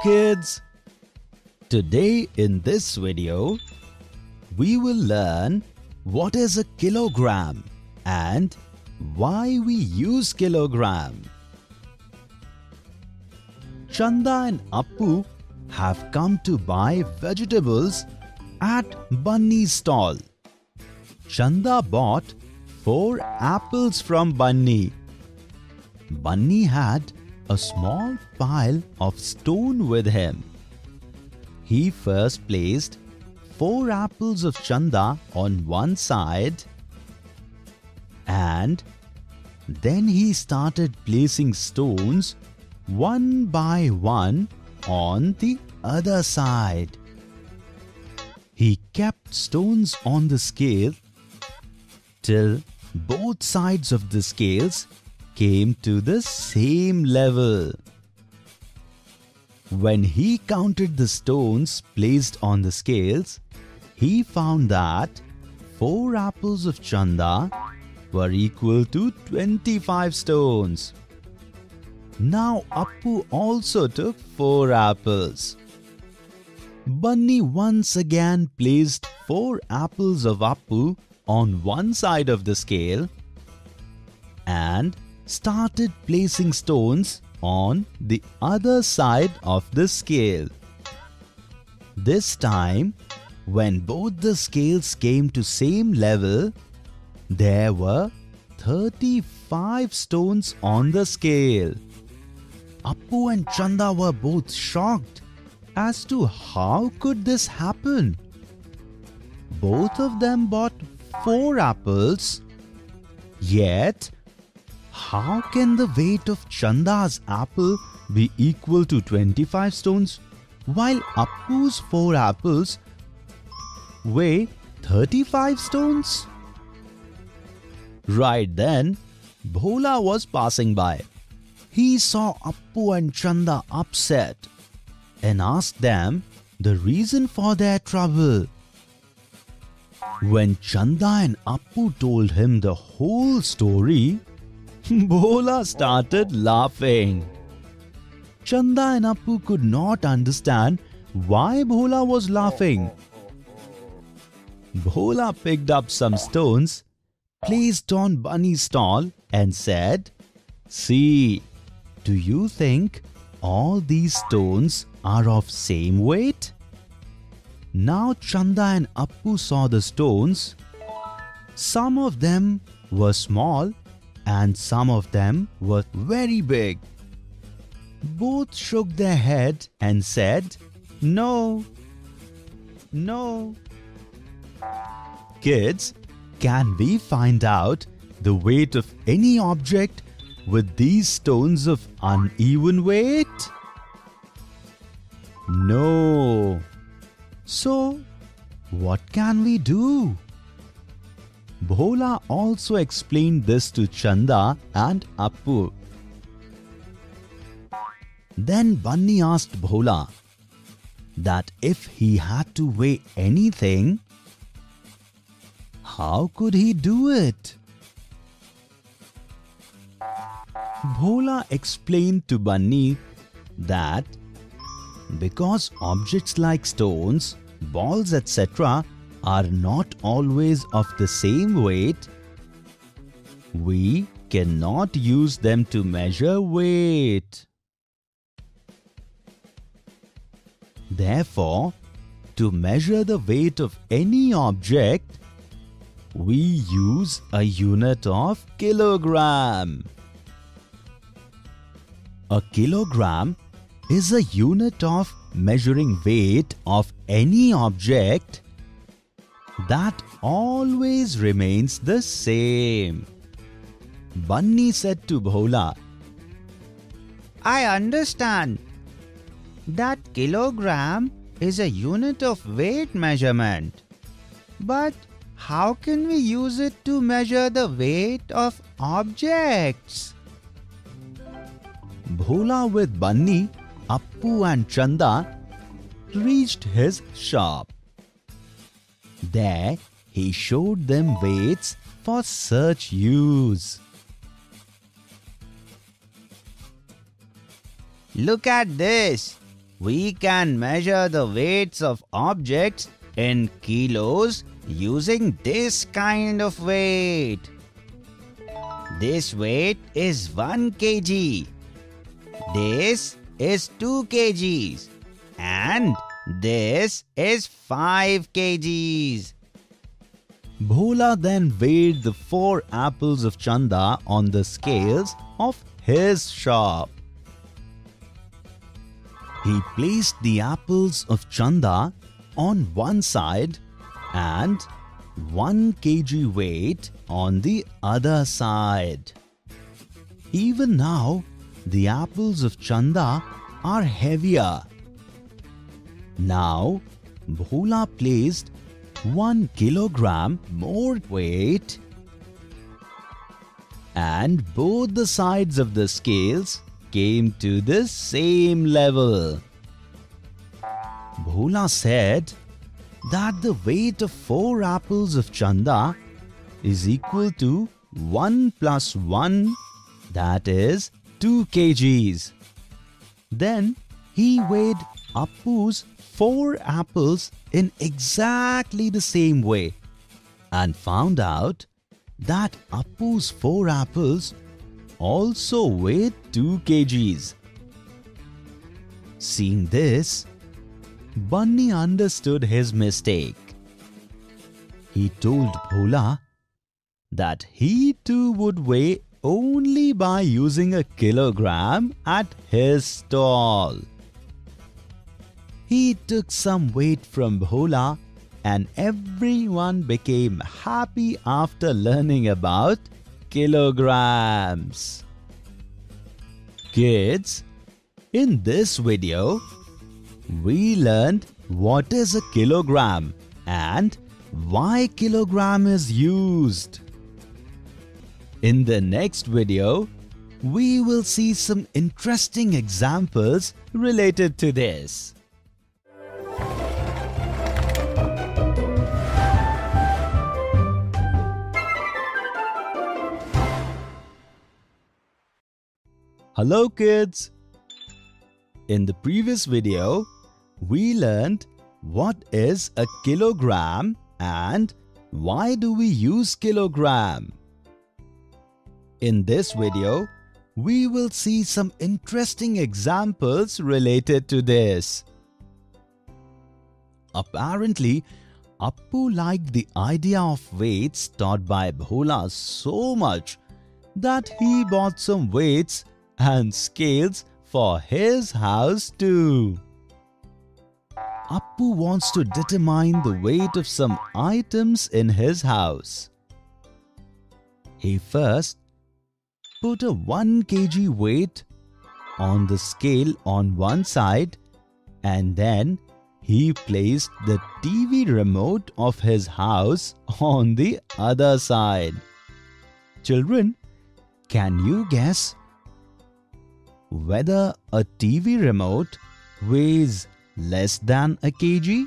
kids! Today in this video, we will learn what is a kilogram and why we use kilogram. Chanda and Appu have come to buy vegetables at Bunny's stall. Chanda bought 4 apples from Bunny. Bunny had a small pile of stone with him. He first placed 4 apples of Chanda on one side and then he started placing stones one by one on the other side. He kept stones on the scale till both sides of the scales came to the same level. When he counted the stones placed on the scales, he found that 4 apples of Chanda were equal to 25 stones. Now Appu also took 4 apples. Bunny once again placed 4 apples of Appu on one side of the scale and started placing stones on the other side of the scale. This time, when both the scales came to same level, there were 35 stones on the scale. Appu and Chanda were both shocked as to how could this happen. Both of them bought 4 apples, yet how can the weight of Chanda's apple be equal to 25 stones while Appu's 4 apples weigh 35 stones? Right then, Bhola was passing by. He saw Appu and Chanda upset and asked them the reason for their trouble. When Chanda and Appu told him the whole story, Bhola started laughing. Chanda and Appu could not understand why Bhola was laughing. Bhola picked up some stones, placed on Bunny's stall and said, "See, do you think all these stones are of same weight?" Now Chanda and Appu saw the stones. Some of them were small and some of them were very big. Both shook their head and said, "No, no." Kids, can we find out the weight of any object with these stones of uneven weight? No. So, what can we do? Bhola also explained this to Chanda and Appu. Then Bunny asked Bhola that if he had to weigh anything, how could he do it? Bhola explained to Bunny that because objects like stones, balls, etc. are not always of the same weight, we cannot use them to measure weight. Therefore, to measure the weight of any object, we use a unit of kilogram. A kilogram is a unit of measuring weight of any object that always remains the same. Bunny said to Bhola, "I understand that kilogram is a unit of weight measurement. But how can we use it to measure the weight of objects?" Bhola with Bunny, Appu and Chanda reached his shop. There he showed them weights for such use. "Look at this. we can measure the weights of objects in kilos using this kind of weight. This weight is 1 kg. This is 2 kgs. And this is 5 kgs. Bhola then weighed the 4 apples of Chanda on the scales of his shop. He placed the apples of Chanda on one side and 1 kg weight on the other side. Even now, the apples of Chanda are heavier. Now, Bhola placed 1 kilogram more weight, and both the sides of the scales came to the same level. Bhola said that the weight of 4 apples of Chanda is equal to 1 plus 1, that is 2 kgs. Then he weighed Appu's 4 apples in exactly the same way and found out that Appu's 4 apples also weighed 2 kgs. Seeing this, Bunny understood his mistake. He told Bhola that he too would weigh only by using a kilogram at his stall. He took some weight from Bhola and everyone became happy after learning about kilograms. Kids, in this video, we learned what is a kilogram and why kilogram is used. In the next video, we will see some interesting examples related to this. Hello kids! In the previous video, we learned what is a kilogram and why do we use kilogram. In this video, we will see some interesting examples related to this. Apparently, Appu liked the idea of weights taught by Bhola so much that he bought some weights and scales for his house too. Appu wants to determine the weight of some items in his house. He first put a 1 kg weight on the scale on one side and then he placed the TV remote of his house on the other side. Children, can you guess whether a TV remote weighs less than a kg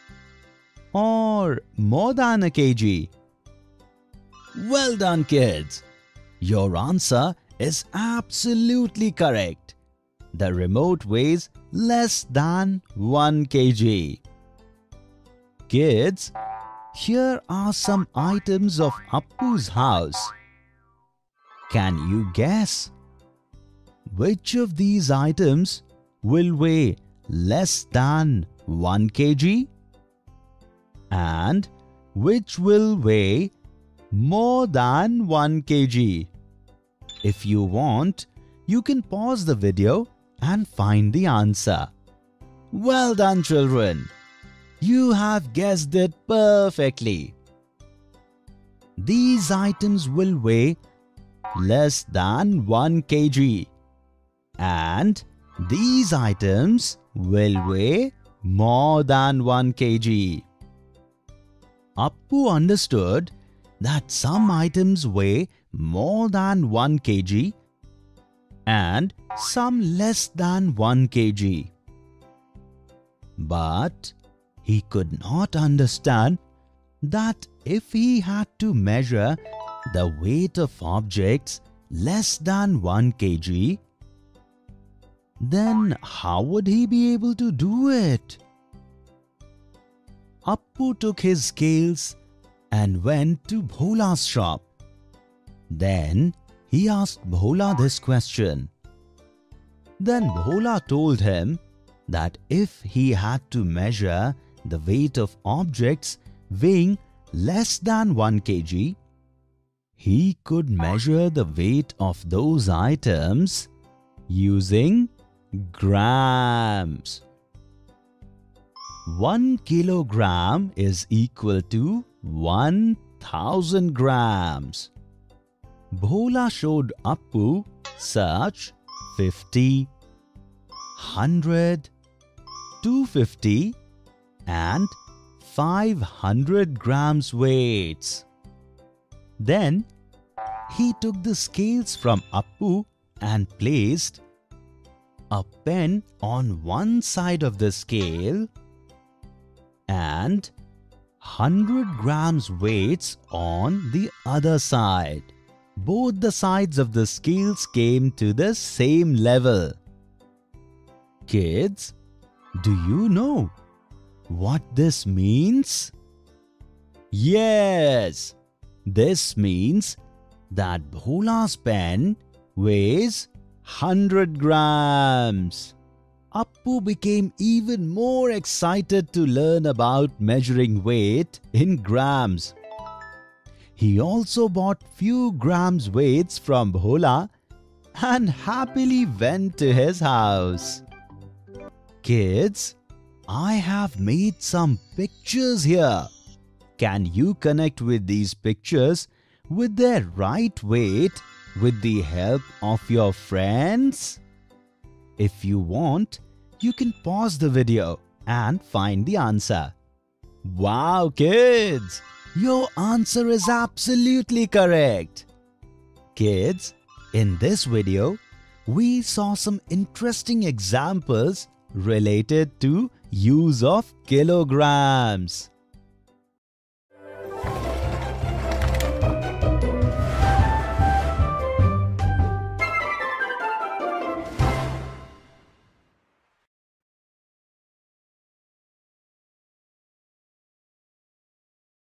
or more than a kg? Well done, kids! Your answer is absolutely correct. The remote weighs less than 1 kg. Kids, here are some items of Appu's house. Can you guess which of these items will weigh less than 1 kg and which will weigh more than 1 kg? If you want, you can pause the video and find the answer. Well done, children! You have guessed it perfectly. These items will weigh less than 1 kg and these items will weigh more than 1 kg. Appu understood that some items weigh more than 1 kg and some less than 1 kg. But he could not understand that if he had to measure the weight of objects less than 1 kg, Then how would he be able to do it? Appu took his scales and went to Bhola's shop. Then he asked Bhola this question. Then Bhola told him that if he had to measure the weight of objects weighing less than 1 kg, he could measure the weight of those items using grams. 1 kilogram is equal to 1000 grams. Bhola showed Appu such 50, 100, 250 and 500 grams weights. Then he took the scales from Appu and placed a pen on one side of the scale and 100 grams weights on the other side. Both the sides of the scales came to the same level. Kids, do you know what this means? Yes, this means that Bhola's pen weighs 100 grams. Appu became even more excited to learn about measuring weight in grams. He also bought few grams weights from Bhola and happily went to his house. Kids, I have made some pictures here. Can you connect with these pictures with their right weight with the help of your friends? If you want, you can pause the video and find the answer. Wow, kids! Your answer is absolutely correct. Kids, in this video, we saw some interesting examples related to use of kilograms.